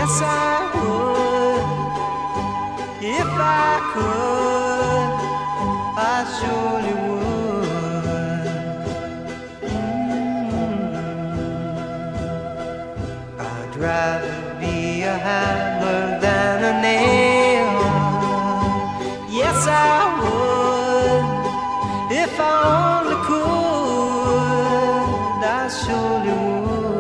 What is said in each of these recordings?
Yes, I would. If I could, I surely would. I'd rather be a hammer than a nail. Yes, I would. If I only could, I surely would.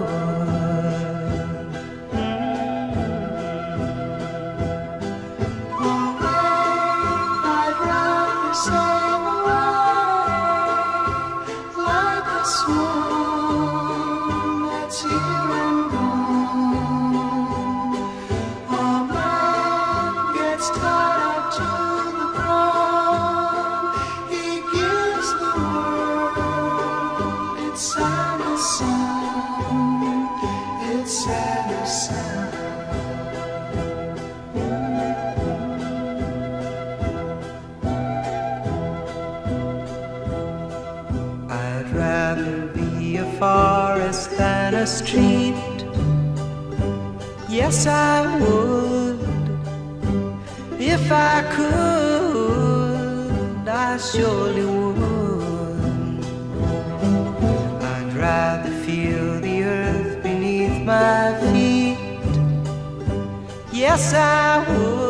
I'd rather sail away like a swan that's here and gone. A man gets tied up to the ground. He gives the word. It's sad as sound. It's sad as sound. I'd rather be a forest than a street. Yes, I would. If I could, I surely would. I'd rather feel the earth beneath my feet. Yes, I would.